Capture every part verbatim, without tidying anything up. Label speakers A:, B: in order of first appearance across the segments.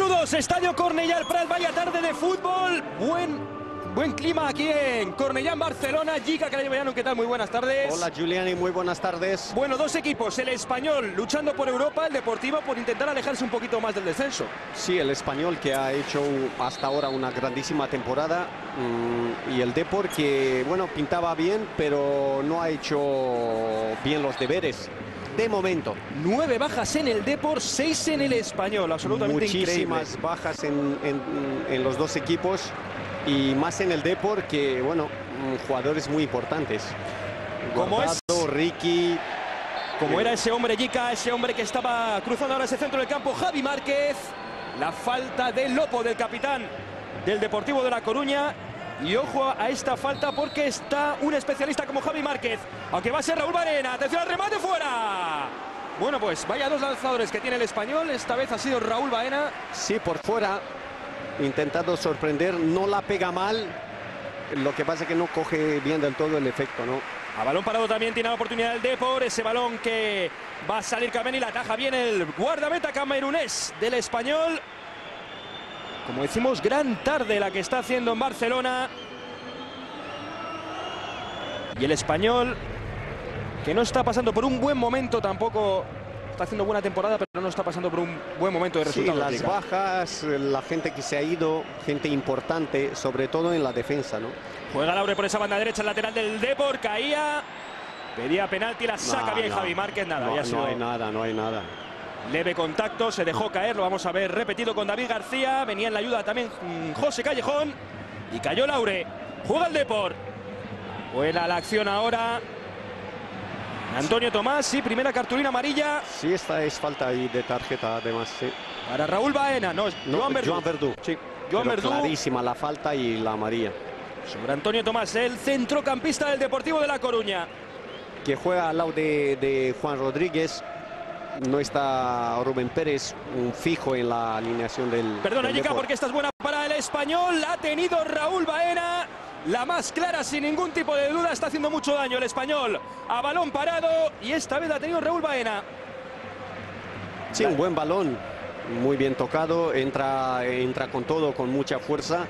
A: Saludos, Estadio Cornellà el Prat, vaya tarde de fútbol. Buen, buen clima aquí en Cornellà, en Barcelona. Jica Crayo-Beanu, ¿qué tal? Muy buenas tardes.
B: Hola, Giuliani, muy buenas tardes.
A: Bueno, dos equipos, el Español luchando por Europa, el Deportivo por intentar alejarse un poquito más del descenso.
B: Sí, el Español que ha hecho hasta ahora una grandísima temporada mmm, y el Depor que, bueno, pintaba bien, pero no ha hecho bien los deberes. De momento.
A: Nueve bajas en el Depor, seis en el Español, absolutamente
B: Muchísimas
A: increíble.
B: bajas en, en, en los dos equipos y más en el Depor que, bueno, jugadores muy importantes.
A: Como
B: Guardado,
A: es,
B: Ricky.
A: Como
B: eh,
A: era ese hombre, Jica, ese hombre que estaba cruzando ahora ese centro del campo, Javi Márquez. La falta de Lopo, del capitán del Deportivo de La Coruña. Y ojo a esta falta porque está un especialista como Javi Márquez. Aunque va a ser Raúl Baena. Atención al remate, fuera. Bueno, pues vaya dos lanzadores que tiene el Español. Esta vez ha sido Raúl Baena.
B: Sí, por fuera, intentando sorprender. No la pega mal. Lo que pasa es que no coge bien del todo el efecto, ¿no?
A: A balón parado también tiene la oportunidad el Depor. Ese balón que va a salir Kameni. La ataja bien el guardameta camerunés del Español. Como decimos, gran tarde la que está haciendo en Barcelona. Y el Español, que no está pasando por un buen momento tampoco. Está haciendo buena temporada, pero no está pasando por un buen momento de resultados.
B: Sí, las bajas, la gente que se ha ido, gente importante, sobre todo en la defensa, ¿no?
A: Juega Laure por esa banda derecha, el lateral del Depor, caía. Pedía penalti, la saca
B: no,
A: bien
B: no,
A: Javi Márquez, nada.
B: No,
A: ya
B: no hay nada, no hay nada.
A: Leve contacto, se dejó caer, lo vamos a ver repetido con David García. Venía en la ayuda también José Callejón. Y cayó Laure. Juega el Depor. Buena la acción ahora. Antonio Tomás, sí, primera cartulina amarilla.
B: Sí, esta es falta ahí de tarjeta, además, sí.
A: Para Raúl Baena, no,
B: no
A: Joan Verdú.
B: Joan Verdú.
A: Sí, Joan Verdú.
B: Clarísima la falta y la amarilla.
A: Sobre Antonio Tomás, el centrocampista del Deportivo de La Coruña.
B: Que juega al lado de, de Juan Rodríguez. No está Rubén Pérez, un fijo en la alineación del...
A: Perdona,
B: del
A: Jica,
B: Depor.
A: porque esta es buena para el Español. Ha tenido Raúl Baena. La más clara, sin ningún tipo de duda. Está haciendo mucho daño el Español. A balón parado. Y esta vez la ha tenido Raúl Baena.
B: Sí, un buen balón. Muy bien tocado. Entra, entra con todo, con mucha fuerza.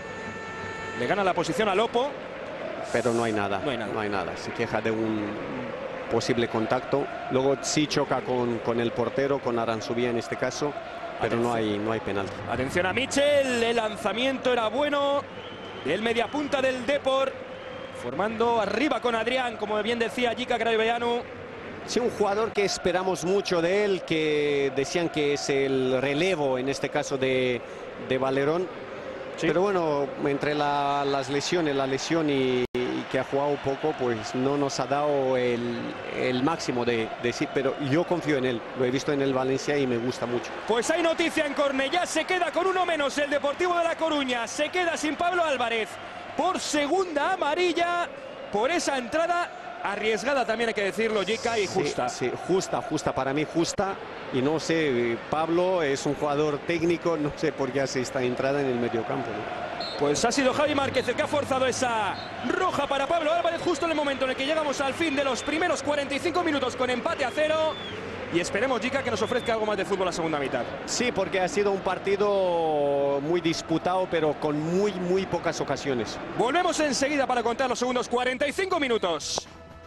A: Le gana la posición a Lopo.
B: Pero no hay nada.
A: No hay nada.
B: No hay nada. Se queja de un posible contacto. Luego sí choca con, con el portero, con Aranzubía en este caso. Pero no hay, no hay penal.
A: Atención a Michel. El lanzamiento era bueno. Del mediapunta del Depor. Formando arriba con Adrián, como bien decía Jica Crayo-Beanu.
B: Sí, un jugador que esperamos mucho de él, que decían que es el relevo, en este caso, de, de Valerón. Sí. Pero bueno, entre la, las lesiones, la lesión y, y que ha jugado poco, pues no nos ha dado el, el máximo de, de sí. Pero yo confío en él, lo he visto en el Valencia y me gusta mucho.
A: Pues hay noticia en Cornellà, se queda con uno menos el Deportivo de La Coruña. Se queda sin Pablo Álvarez por segunda amarilla, por esa entrada arriesgada también hay que decirlo, Jica, y justa.
B: Sí, sí, justa, justa, para mí justa. Y no sé, Pablo es un jugador técnico, no sé por qué hace esta entrada en el mediocampo, ¿no?
A: Pues ha sido Javi Márquez el que ha forzado esa roja para Pablo Álvarez justo en el momento en el que llegamos al fin de los primeros cuarenta y cinco minutos con empate a cero. Y esperemos, Jica, que nos ofrezca algo más de fútbol la segunda mitad.
B: Sí, porque ha sido un partido muy disputado, pero con muy, muy pocas ocasiones.
A: Volvemos enseguida para contar los segundos cuarenta y cinco minutos.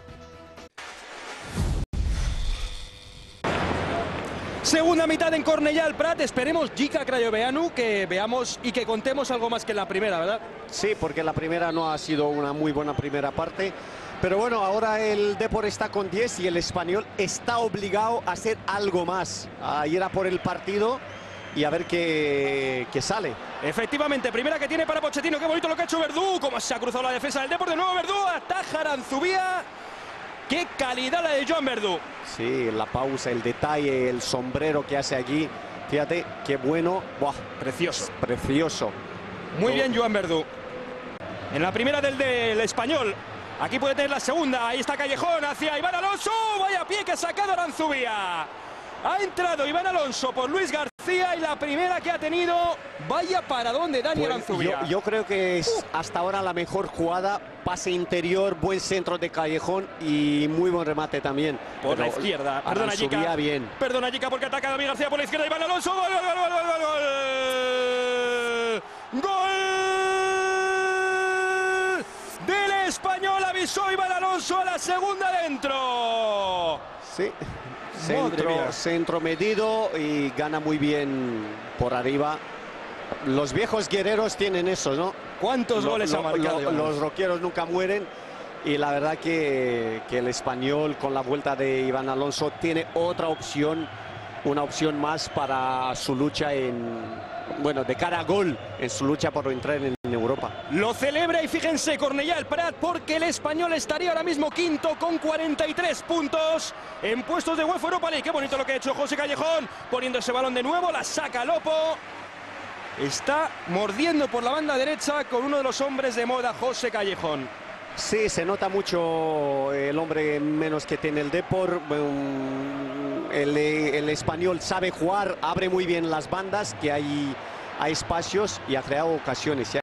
A: Segunda mitad en Cornellà el Prat. Esperemos, Jica Crayo-Beanu, que veamos y que contemos algo más que en la primera, ¿verdad?
B: Sí, porque la primera no ha sido una muy buena primera parte. Pero bueno, ahora el Depor está con diez y el Español está obligado a hacer algo más. A ir a por el partido y a ver qué, qué sale.
A: Efectivamente, primera que tiene para Pochettino. Qué bonito lo que ha hecho Verdú. Cómo se ha cruzado la defensa del Depor. De nuevo Verdú. Ataja Aranzubía. Qué calidad la de Joan Verdú.
B: Sí, la pausa, el detalle, el sombrero que hace allí. Fíjate, qué bueno. Buah,
A: precioso.
B: Precioso.
A: Muy bien Joan Verdú. En la primera del, del Español. Aquí puede tener la segunda. Ahí está Callejón hacia Iván Alonso. Vaya pie que ha sacado Aranzubía. Ha entrado Iván Alonso por Luis García y la primera que ha tenido. Vaya para dónde Dani
B: pues
A: Aranzubía.
B: Yo, yo creo que es uh. hasta ahora la mejor jugada. Pase interior, buen centro de Callejón y muy buen remate también.
A: Por Pero la izquierda. Perdona, Jica.
B: Bien.
A: Perdona, Jica, porque ataca David García por la izquierda. Iván Alonso. Gol, gol, gol, gol, gol, gol. avisó Iván Alonso a la segunda dentro.
B: Sí, centro, centro medido y gana muy bien por arriba. Los viejos guerreros tienen eso, ¿no?
A: ¿Cuántos lo, goles
B: lo,
A: ha marcado?
B: Lo, los roqueros nunca mueren. Y la verdad que, que el español, con la vuelta de Iván Alonso, tiene otra opción, una opción más para su lucha en, bueno, de cara a gol, en su lucha por entrar en, en Europa.
A: Lo celebra y fíjense, Cornellà el Prat, porque el español estaría ahora mismo quinto con cuarenta y tres puntos en puestos de UEFA Europa League. Qué bonito lo que ha hecho José Callejón, poniendo ese balón de nuevo, la saca Lopo. Está mordiendo por la banda derecha con uno de los hombres de moda, José Callejón.
B: Sí, se nota mucho el hombre menos que tiene el Depor. El, el español sabe jugar, abre muy bien las bandas, que hay, hay espacios y ha creado ocasiones.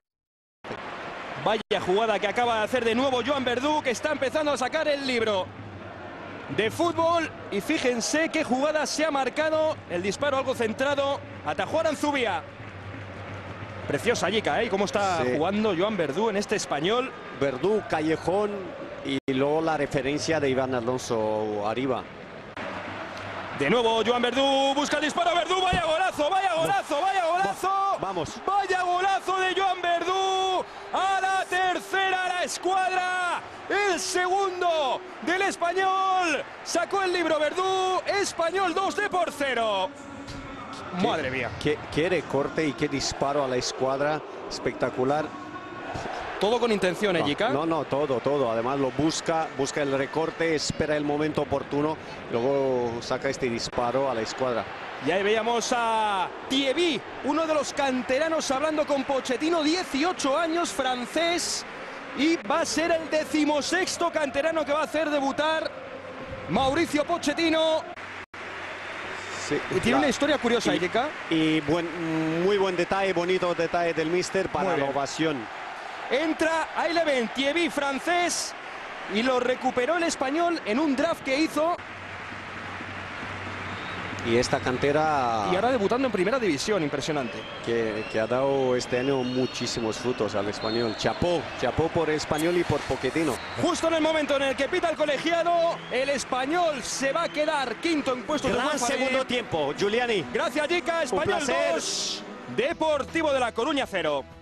A: Vaya jugada que acaba de hacer de nuevo Joan Verdú, que está empezando a sacar el libro de fútbol. Y fíjense qué jugada se ha marcado. El disparo algo centrado. Atajó Aranzubia. Preciosa Yica, ¿eh? ¿Cómo está sí. jugando Joan Verdú en este español?
B: Verdú, Callejón y luego la referencia de Iván Alonso arriba.
A: De nuevo Joan Verdú, busca el disparo, Verdú, vaya golazo, vaya golazo, vaya golazo.
B: Vamos.
A: Vaya golazo de Joan Verdú. A la tercera la escuadra. El segundo del español. Sacó el libro Verdú. Español dos de por cero.
B: Qué,
A: Madre mía.
B: Qué, qué recorte y qué disparo a la escuadra. Espectacular.
A: Todo con intención, ¿eh, Yica?
B: No, no, todo, todo. Además lo busca, busca el recorte, espera el momento oportuno, luego saca este disparo a la escuadra.
A: Y ahí veíamos a Thierry, uno de los canteranos, hablando con Pochettino, dieciocho años, francés, y va a ser el decimosexto canterano que va a hacer debutar Mauricio Pochettino.
B: Sí,
A: y tiene la, una historia curiosa,
B: y,
A: Yica.
B: Y buen, muy buen detalle, bonito detalle del míster para la ovación.
A: Entra, ahí le ven, Thierry, francés, y lo recuperó el español en un draft que hizo.
B: Y esta cantera...
A: Y ahora debutando en primera división, impresionante.
B: Que, que ha dado este año muchísimos frutos al español. Chapó, chapó por el español y por Pochettino.
A: Justo en el momento en el que pita el colegiado, el español se va a quedar quinto en puestos de
B: Gran segundo tiempo, Giuliani.
A: Gracias, Yica. Español dos, Deportivo de La Coruña cero.